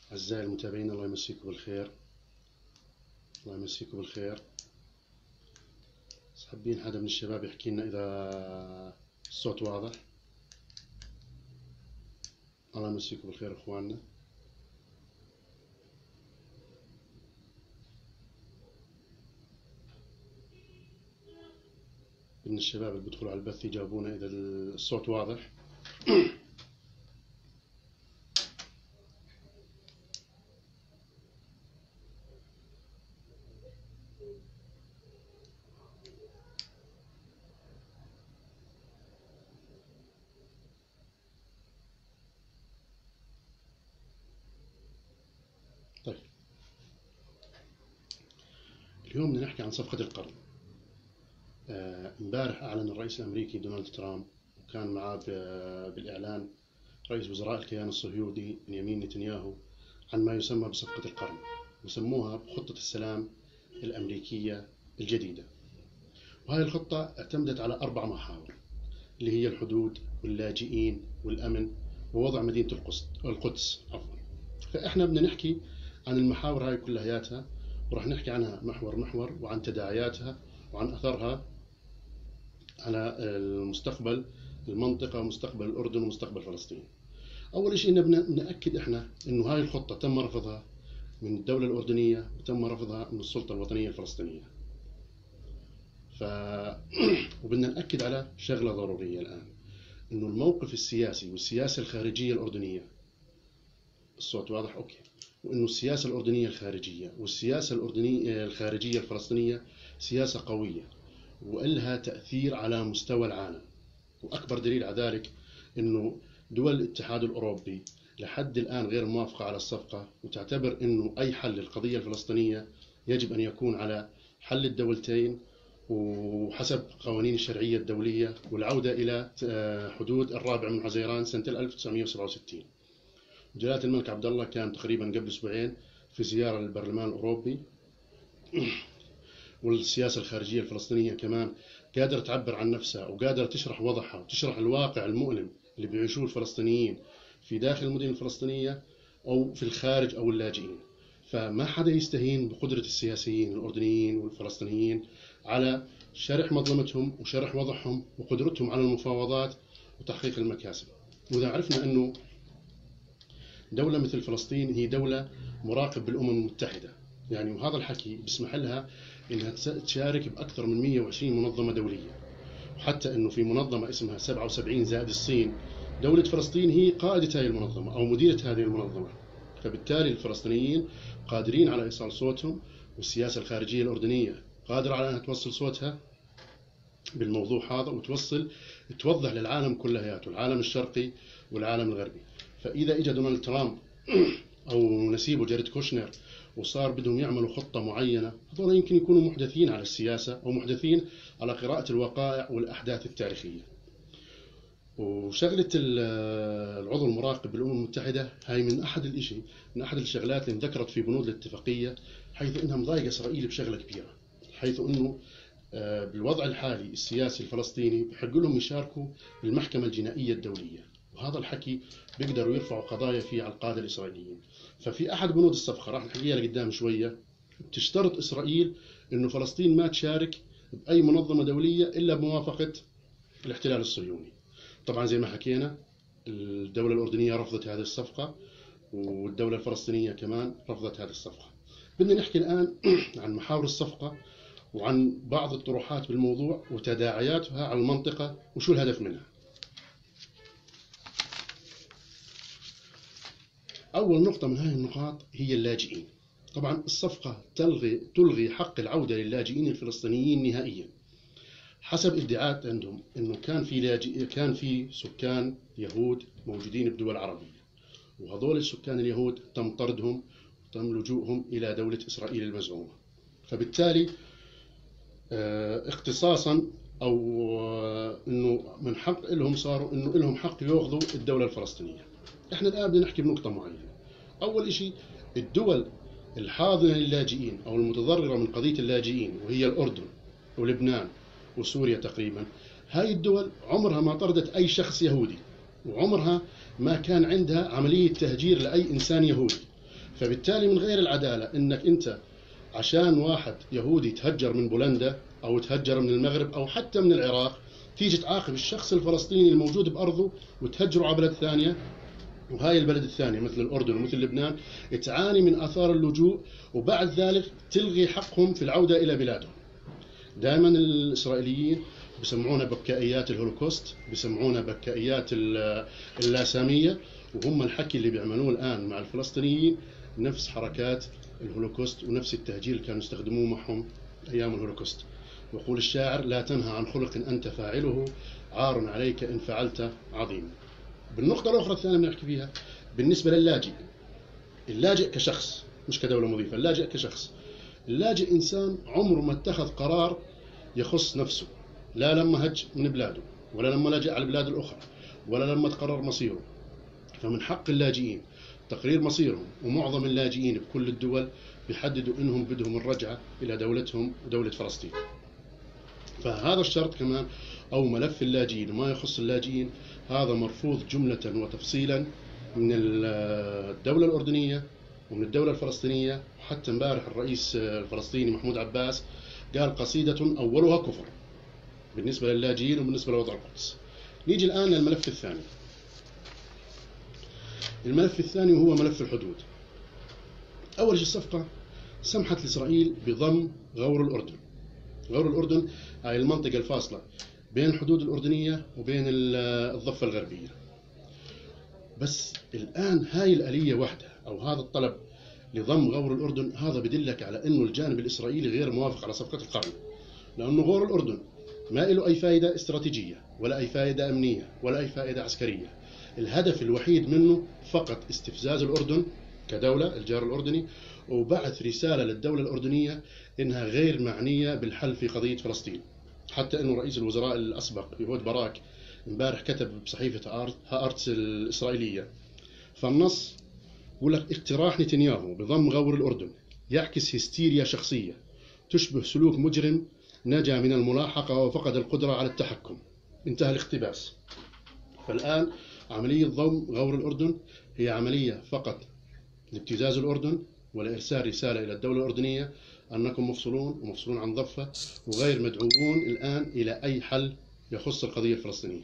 أعزائي المتابعين، الله يمسيكم بالخير. الله يمسيكم بالخير. حابين حدا من الشباب يحكي لنا إذا الصوت واضح. الله يمسيكم بالخير إخواننا. إن الشباب اللي بيدخلوا على البث يجاوبونا إذا الصوت واضح. طيب، اليوم بدنا نحكي عن صفقة القرن. امبارح أعلن الرئيس الأمريكي دونالد ترامب، وكان معاه بالإعلان رئيس وزراء الكيان الصهيوني بنيامين نتنياهو، عن ما يسمى بصفقة القرن، وسموها بخطة السلام الأمريكية الجديدة. وهذه الخطة اعتمدت على 4 محاور، اللي هي الحدود واللاجئين والأمن ووضع مدينة القدس. فإحنا بدنا نحكي عن المحاور هاي كلياتها، وراح نحكي عنها محور محور، وعن تداعياتها وعن أثرها على المستقبل المنطقة ومستقبل الأردن ومستقبل فلسطين. أول شيء نأكد إحنا إنه هاي الخطة تم رفضها من الدولة الأردنية وتم رفضها من السلطة الوطنية الفلسطينية. وبدنا نأكد على شغلة ضرورية الآن، إنه الموقف السياسي والسياسة الخارجية الأردنية، الصوت واضح؟ أوكي. وإنه السياسة الأردنية الخارجية والسياسة الأردنية الخارجية الفلسطينية سياسة قوية وإلها تأثير على مستوى العالم. وأكبر دليل على ذلك إنه دول الاتحاد الأوروبي لحد الآن غير موافقة على الصفقة، وتعتبر إنه أي حل للقضية الفلسطينية يجب أن يكون على حل الدولتين وحسب قوانين الشرعية الدولية، والعودة إلى حدود 4 من حزيران سنة 1967. جلالة الملك عبد الله كان تقريبا قبل أسبوعين في زيارة للبرلمان الأوروبي، والسياسة الخارجية الفلسطينية كمان قادرة تعبر عن نفسها وقادرة تشرح وضعها وتشرح الواقع المؤلم اللي بيعيشوه الفلسطينيين في داخل المدن الفلسطينية أو في الخارج أو اللاجئين. فما حدا يستهين بقدرة السياسيين الأردنيين والفلسطينيين على شرح مظلمتهم وشرح وضعهم وقدرتهم على المفاوضات وتحقيق المكاسب. وإذا عرفنا أنه دولة مثل فلسطين هي دولة مراقب بالأمم المتحدة، يعني وهذا الحكي بيسمح لها إنها تشارك بأكثر من 120 منظمة دولية، وحتى إنه في منظمة اسمها 77 زائد الصين، دولة فلسطين هي قائدة هذه المنظمة أو مديرة هذه المنظمة. فبالتالي الفلسطينيين قادرين على إيصال صوتهم، والسياسة الخارجية الأردنية قادرة على أنها توصل صوتها بالموضوع هذا توضح للعالم كلياته، العالم الشرقي والعالم الغربي. فإذا إجا دونالد ترامب أو نسيبه جاريد كوشنر وصار بدهم يعملوا خطة معينة، هذول يمكن يكونوا محدثين على السياسة أو محدثين على قراءة الوقائع والأحداث التاريخية. وشغلة العضو المراقب بالأمم المتحدة هاي من أحد الشغلات اللي ذكرت في بنود الاتفاقية، حيث إنها مضايقة إسرائيل بشغلة كبيرة، حيث إنه بالوضع الحالي السياسي الفلسطيني بحق لهم يشاركوا بالمحكمة الجنائية الدولية، وهذا الحكي بيقدروا يرفعوا قضايا فيه على القادة الإسرائيليين. ففي أحد بنود الصفقة راح نحكيها لقدام شوية، بتشترط إسرائيل إنه فلسطين ما تشارك بأي منظمة دولية إلا بموافقة الاحتلال الصهيوني. طبعا زي ما حكينا الدولة الأردنية رفضت هذه الصفقة، والدولة الفلسطينية كمان رفضت هذه الصفقة. بدنا نحكي الآن عن محاور الصفقة وعن بعض الطروحات بالموضوع وتداعياتها على المنطقة وشو الهدف منها. أول نقطة من هذه النقاط هي اللاجئين. طبعا الصفقة تلغي حق العودة للاجئين الفلسطينيين نهائيا. حسب ادعاءات عندهم انه كان في سكان يهود موجودين بدول عربية، وهذول السكان اليهود تم طردهم وتم لجوءهم الى دولة اسرائيل المزعومة. فبالتالي اختصاصا او انه من حق لهم صاروا انه لهم حق ياخذوا الدولة الفلسطينية. احنا الان بدنا نحكي بنقطة معينة. اول شيء الدول الحاضنة للاجئين او المتضررة من قضية اللاجئين، وهي الاردن ولبنان وسوريا تقريبا، هاي الدول عمرها ما طردت أي شخص يهودي، وعمرها ما كان عندها عملية تهجير لأي إنسان يهودي. فبالتالي من غير العدالة انك انت عشان واحد يهودي تهجر من بولندا او تهجر من المغرب او حتى من العراق تيجي تعاقب الشخص الفلسطيني الموجود بأرضه وتهجره على بلد ثانية، وهاي البلد الثانية مثل الأردن ومثل لبنان تعاني من آثار اللجوء، وبعد ذلك تلغي حقهم في العودة إلى بلادهم. دائما الإسرائيليين بسمعونا بكائيات الهولوكوست، بسمعونا بكائيات اللاسامية، وهم الحكي اللي بيعملوه الآن مع الفلسطينيين نفس حركات الهولوكوست ونفس التهجير اللي كانوا يستخدموه معهم أيام الهولوكوست. ويقول الشاعر: لا تنهى عن خلق أنت فاعله، عار عليك إن فعلت عظيم. بالنقطة الأخرى الثانية بنحكي فيها بالنسبة للاجئ، اللاجئ كشخص مش كدولة مضيفة، اللاجئ كشخص. اللاجئ إنسان عمره ما اتخذ قرار يخص نفسه، لا لما هج من بلاده ولا لما لجأ على البلاد الأخرى ولا لما تقرر مصيره. فمن حق اللاجئين تقرير مصيرهم، ومعظم اللاجئين بكل الدول بيحددوا إنهم بدهم الرجعة إلى دولتهم ودولة فلسطين. فهذا الشرط كمان أو ملف اللاجئين وما يخص اللاجئين هذا مرفوض جملة وتفصيلا من الدولة الأردنية ومن الدولة الفلسطينية. وحتى امبارح الرئيس الفلسطيني محمود عباس قال قصيدة أولها كفر بالنسبة للاجئين وبالنسبة لوضع القدس. نيجي الآن للملف الثاني. الملف الثاني وهو ملف الحدود. أول شيء الصفقة سمحت لإسرائيل بضم غور الأردن. غور الأردن هاي المنطقة الفاصلة بين الحدود الأردنية وبين الضفة الغربية. بس الآن هاي الآلية وحدها أو هذا الطلب لضم غور الأردن هذا بدلك على أنه الجانب الإسرائيلي غير موافق على صفقة القرن، لأنه غور الأردن ما له أي فائدة استراتيجية ولا أي فائدة أمنية ولا أي فائدة عسكرية. الهدف الوحيد منه فقط استفزاز الأردن كدولة، الجار الأردني، وبعث رسالة للدولة الأردنية إنها غير معنية بالحل في قضية فلسطين. حتى إنه رئيس الوزراء الأسبق يهود باراك امبارح كتب بصحيفة هآرتس الإسرائيلية، فالنص يقول لك: اقتراح نتنياهو بضم غور الأردن يعكس هستيريا شخصية تشبه سلوك مجرم نجا من الملاحقة وفقد القدرة على التحكم. انتهى الاقتباس. فالآن عملية ضم غور الأردن هي عملية فقط لابتزاز الأردن ولإرسال رسالة إلى الدولة الأردنية أنكم مفصولون ومفصولون عن ضفة وغير مدعوون الآن إلى أي حل يخص القضية الفلسطينية.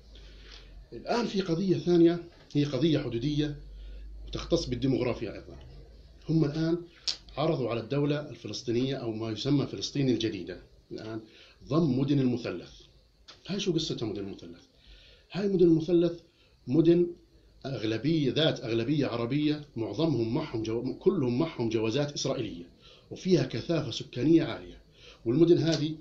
الآن في قضية ثانية هي قضية حدودية وتختص بالديموغرافيا أيضا. هم الآن عرضوا على الدولة الفلسطينية أو ما يسمى فلسطين الجديدة الآن ضم مدن المثلث. هاي شو قصتها مدن المثلث؟ هاي مدن المثلث مدن ذات أغلبية عربية، معظمهم معهم كلهم معهم جوازات إسرائيلية وفيها كثافة سكانية عالية. والمدن هذه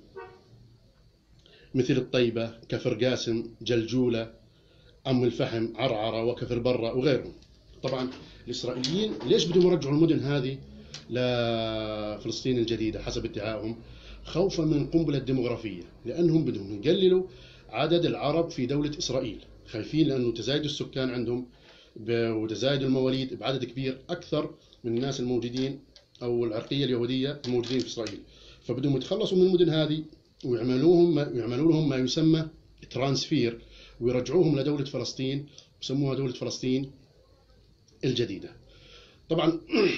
مثل الطيبة، كفر قاسم، جلجولة، أم الفحم، عرعرة، وكفر برة وغيرهم. طبعا الإسرائيليين ليش بدهم يرجعوا المدن هذه لفلسطين الجديدة حسب ادعائهم؟ خوفا من القنبلة الديموغرافية، لأنهم بدهم يقللوا عدد العرب في دولة إسرائيل، خايفين لأنه تزايد السكان عندهم وتزايد المواليد بعدد كبير أكثر من الناس الموجودين أو العرقية اليهودية الموجودين في إسرائيل. فبدهم يتخلصوا من المدن هذه ويعملوا لهم ما يسمى ترانسفير ويرجعوهم لدولة فلسطين، يسموها دولة فلسطين الجديدة. طبعا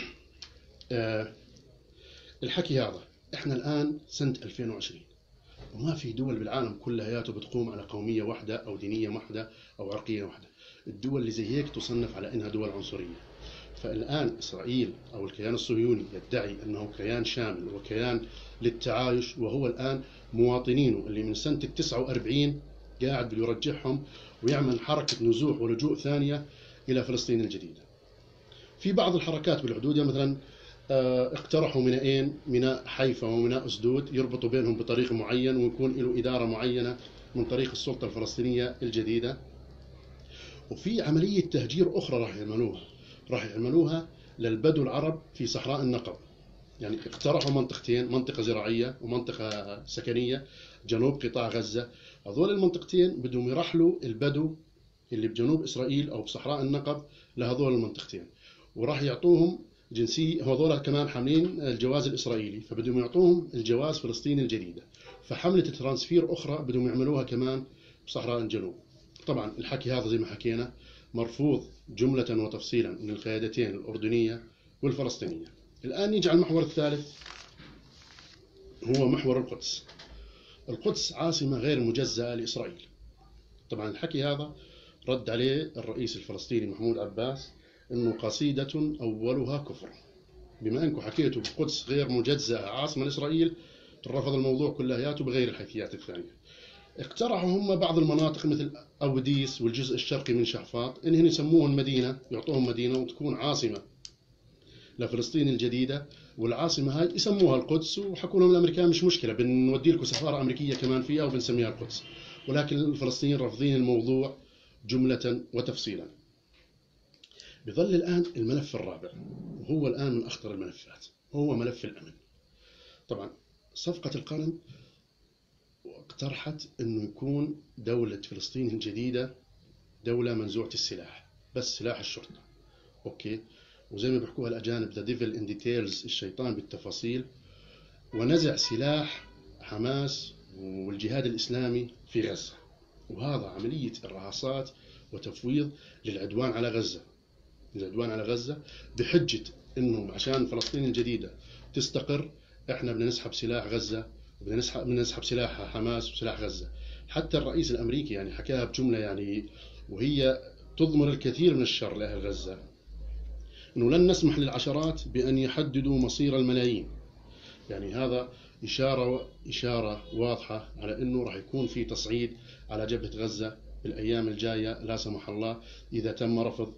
الحكي هذا احنا الآن سنة 2020 وما في دول بالعالم كلياته بتقوم على قومية واحدة أو دينية واحدة أو عرقية واحدة. الدول اللي زي هيك تصنف على أنها دول عنصرية. فالآن إسرائيل أو الكيان الصهيوني يدعي أنه كيان شامل وكيان للتعايش، وهو الآن مواطنينه اللي من سنة 49 قاعد بيرجعهم ويعمل حركة نزوح ولجوء ثانية إلى فلسطين الجديدة. في بعض الحركات بالحدود مثلا اقترحوا ميناءين، ميناء حيفا وميناء أسدود، يربطوا بينهم بطريقة معين ويكون له إدارة معينة من طريق السلطة الفلسطينية الجديدة. وفي عملية تهجير أخرى راح يعملوها للبدو العرب في صحراء النقب. يعني اقترحوا منطقتين، منطقة زراعية ومنطقة سكنية جنوب قطاع غزة. هذول المنطقتين بدهم يرحلوا البدو اللي بجنوب إسرائيل أو بصحراء النقب لهذول المنطقتين، وراح يعطوهم جنسية. هذول كمان حاملين الجواز الإسرائيلي فبدهم يعطوهم الجواز فلسطين الجديدة. فحملة ترانسفير أخرى بدهم يعملوها كمان بصحراء الجنوب. طبعا الحكي هذا زي ما حكينا مرفوض جملة وتفصيلا من القيادتين الأردنية والفلسطينية. الآن نيجي على المحور الثالث، هو محور القدس. القدس عاصمة غير مجزأة لإسرائيل. طبعا الحكي هذا رد عليه الرئيس الفلسطيني محمود عباس إنه قصيدة أولها كفر. بما أنكم حكيتوا بالقدس غير مجزأة عاصمة لإسرائيل، رفض الموضوع كلياته بغير الحيثيات الثانية. اقترحوا هم بعض المناطق مثل أوديس والجزء الشرقي من شحفاط إنهم يسموهم مدينة، يعطوهم مدينة وتكون عاصمة لفلسطين الجديدة، والعاصمة هاي يسموها القدس. وحكوا لهم الأمريكان مش مشكلة، بنودي لكم سفارة أمريكية كمان فيها وبنسميها القدس. ولكن الفلسطينيين رافضين الموضوع جملة وتفصيلا. بظل الآن الملف الرابع، وهو الآن من أخطر الملفات، هو ملف الأمن. طبعا صفقة القرن اقترحت أنه يكون دولة فلسطين الجديدة دولة منزوعة السلاح، بس سلاح الشرطة. أوكي، وزي ما بيحكوها الأجانب the devil in details، الشيطان بالتفاصيل، ونزع سلاح حماس والجهاد الإسلامي في غزة. وهذا عملية إرهاصات وتفويض للعدوان على غزة، بحجة إنه عشان فلسطين الجديدة تستقر إحنا بدنا نسحب سلاح غزة، بدنا نسحب سلاح حماس وسلاح غزة. حتى الرئيس الأمريكي يعني حكاها بجملة يعني وهي تضمر الكثير من الشر لأهل غزة، إنه لن نسمح للعشرات بأن يحددوا مصير الملايين. يعني هذا إشارة واضحة على أنه راح يكون في تصعيد على جبهة غزة بالأيام الجاية لا سمح الله، إذا تم رفض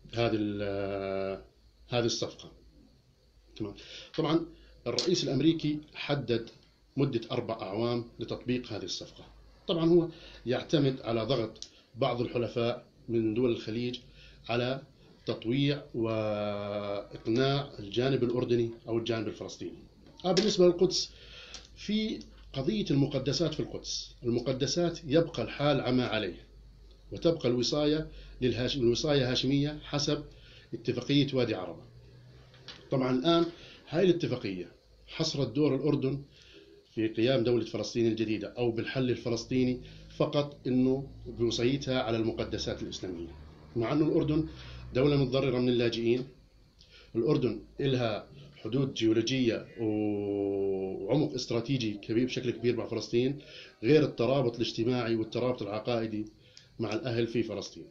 هذه الصفقة. تمام. طبعا الرئيس الأمريكي حدد مدة 4 أعوام لتطبيق هذه الصفقة. طبعا هو يعتمد على ضغط بعض الحلفاء من دول الخليج على تطويع وإقناع الجانب الأردني أو الجانب الفلسطيني. بالنسبة للقدس، في قضية المقدسات في القدس، المقدسات يبقى الحال عما عليه، وتبقى الوصاية هاشمية حسب اتفاقية وادي عربة. طبعا الآن هاي الاتفاقية حصرت دور الأردن في قيام دولة فلسطين الجديدة أو بالحل الفلسطيني فقط، إنه بوصيتها على المقدسات الإسلامية، مع أنه الأردن دولة متضررة من اللاجئين. الأردن إلها حدود جيولوجية وعمق استراتيجي كبير بشكل كبير مع فلسطين، غير الترابط الاجتماعي والترابط العقائدي مع الأهل في فلسطين.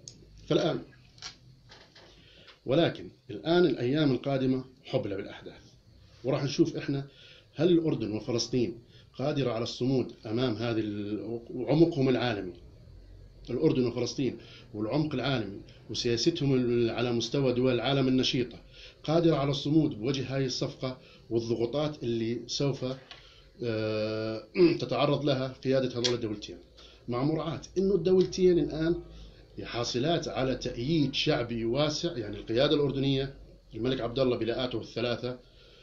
ولكن الآن الأيام القادمة حبلى بالأحداث، وراح نشوف إحنا هل الأردن وفلسطين قادرة على الصمود أمام هذه وعمقهم العالمي. الأردن وفلسطين والعمق العالمي وسياستهم على مستوى دول العالم النشيطة قادرة على الصمود بوجه هذه الصفقة والضغوطات اللي سوف تتعرض لها قيادة هذول الدولتين، مع مراعاة إنه الدولتين الآن حاصلات على تأييد شعبي واسع. يعني القيادة الأردنية، الملك عبد الله بلاءاته الثلاثة،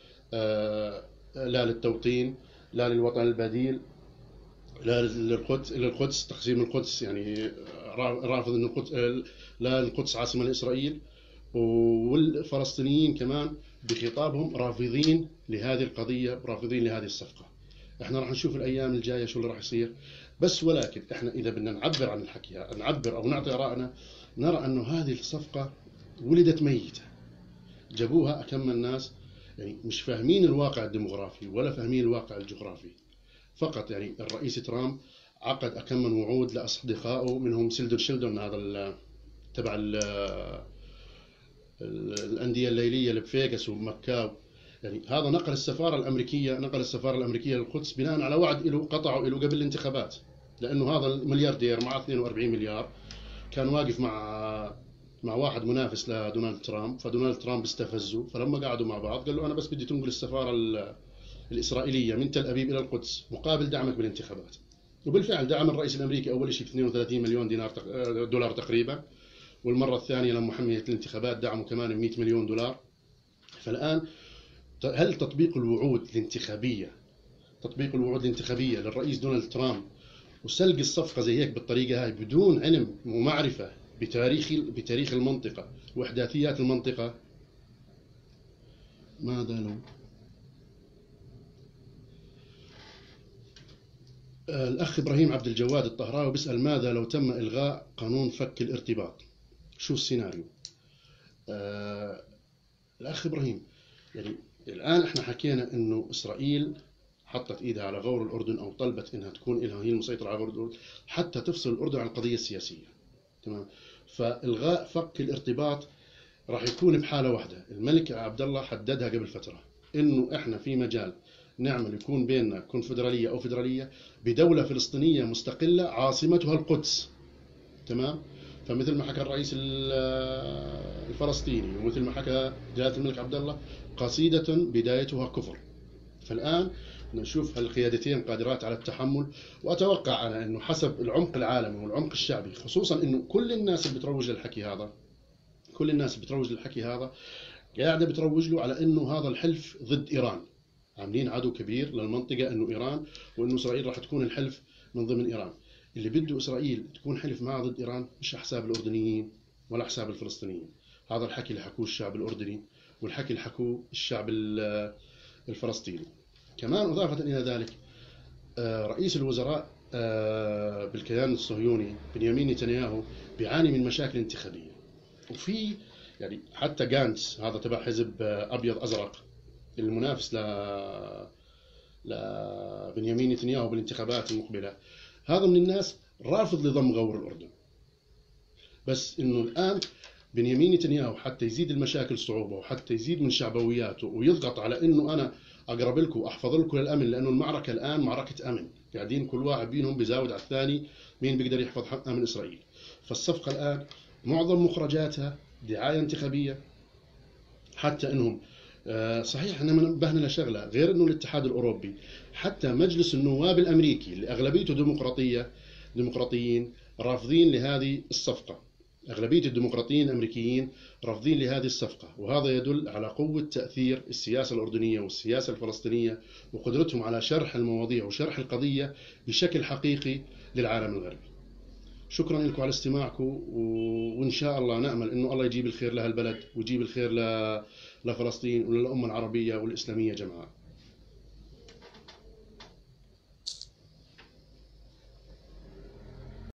لا للتوطين، لا للوطن البديل، لا للقدس، تقسيم القدس، يعني رافض أن القدس، لا القدس عاصمة لإسرائيل. والفلسطينيين كمان بخطابهم رافضين لهذه القضية، رافضين لهذه الصفقة. احنا راح نشوف الأيام الجاية شو اللي راح يصير. بس ولكن احنا إذا بدنا نعبر عن الحكي، نعبر أو نعطي آرائنا، نرى أنه هذه الصفقة ولدت ميتة. جابوها أكم الناس يعني مش فاهمين الواقع الديمغرافي ولا فاهمين الواقع الجغرافي فقط. يعني الرئيس ترامب عقد أكم من وعود لأصدقائه، منهم سيلدون شيلدون، هذا تبع الأندية الليلية اللي بفيغاس ومكاو. يعني هذا نقل السفارة الأمريكية للقدس بناء على وعد له قطعه له قبل الانتخابات، لأنه هذا الملياردير مع 42 مليار كان واقف مع واحد منافس لدونالد ترامب، فدونالد ترامب استفزه، فلما قعدوا مع بعض قال له أنا بس بدي تنقل السفارة الإسرائيلية من تل أبيب إلى القدس مقابل دعمك بالانتخابات. وبالفعل دعم الرئيس الأمريكي أول شيء ب 32 مليون دولار تقريبا، والمرة الثانية لما حميت الانتخابات دعموا كمان ب 100 مليون دولار. فالآن هل تطبيق الوعود الانتخابية للرئيس دونالد ترامب وسلق الصفقة زي هيك بالطريقة هاي بدون علم ومعرفة بتاريخ المنطقة وإحداثيات المنطقة؟ ماذا لو الأخ إبراهيم عبد الجواد الطهراوي بيسأل ماذا لو تم إلغاء قانون فك الارتباط؟ شو السيناريو؟ الأخ إبراهيم، يعني الآن احنا حكينا انه اسرائيل حطت ايدها على غور الاردن او طلبت انها تكون لها هي المسيطره على غور الاردن حتى تفصل الاردن عن القضيه السياسيه. تمام. فالغاء فك الارتباط راح يكون بحاله واحده، الملك عبد الله حددها قبل فتره انه احنا في مجال نعمل يكون بيننا كونفدراليه او فدراليه بدوله فلسطينيه مستقله عاصمتها القدس. تمام. فمثل ما حكى الرئيس الفلسطيني ومثل ما حكى جلاله الملك عبد الله، قصيده بدايتها كفر. فالان نشوف هالقيادتين قادرات على التحمل، واتوقع انا انه حسب العمق العالمي والعمق الشعبي، خصوصا انه كل الناس اللي بتروج للحكي هذا، كل الناس اللي بتروج للحكي هذا قاعده بتروج له على انه هذا الحلف ضد ايران، عاملين عدو كبير للمنطقه انه ايران، وانه اسرائيل راح تكون الحلف من ضمن ايران. اللي بده اسرائيل تكون حلف معه ضد ايران مش حساب الاردنيين ولا حساب الفلسطينيين، هذا الحكي اللي حكوه الشعب الاردني والحكي اللي حكوه الشعب الفلسطيني. كمان اضافه الى ذلك، رئيس الوزراء بالكيان الصهيوني بنيامين نتنياهو بيعاني من مشاكل انتخابيه، وفي يعني حتى جانتس هذا تبع حزب ابيض ازرق المنافس لبنيامين نتنياهو بالانتخابات المقبله، هذا من الناس رافض لضم غور الاردن. بس انه الان بنيامين نتنياهو حتى يزيد المشاكل صعوبه وحتى يزيد من شعبوياته ويضغط على انه انا اقرب لكم واحفظ لكم الامن، لانه المعركه الان معركه امن، قاعدين كل واحد بينهم بيزاود على الثاني مين بيقدر يحفظ حق امن اسرائيل. فالصفقه الان معظم مخرجاتها دعايه انتخابيه، حتى انهم صحيح احنا نبهنا لشغله، غير انه الاتحاد الاوروبي حتى مجلس النواب الامريكي اللي اغلبيته ديمقراطيين رافضين لهذه الصفقه، اغلبيه الديمقراطيين الامريكيين رافضين لهذه الصفقه، وهذا يدل على قوه تاثير السياسه الاردنيه والسياسه الفلسطينيه وقدرتهم على شرح المواضيع وشرح القضيه بشكل حقيقي للعالم الغربي. شكرا لكم على استماعكم، وإن شاء الله نأمل إنه الله يجيب الخير لهالبلد ويجيب الخير لفلسطين وللأمة العربية والإسلامية جمعاء.